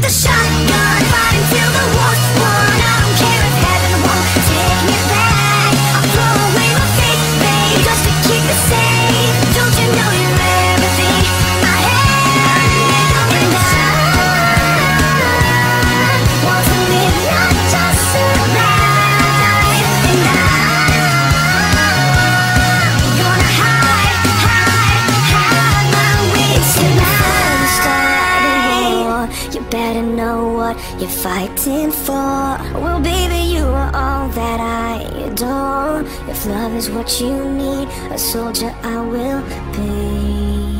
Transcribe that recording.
the shotgun, fighting till the war's won. I don't care if heaven won't take me back. I'll throw away my faith, babe, just to keep it safe. Don't you know you're everything I have? And I want to live, not just survive. And I'm gonna hide my wings tonight. Start a war, you better know what you're fighting for. Well, baby, you are all that I adore. If love is what you need, a soldier I will be.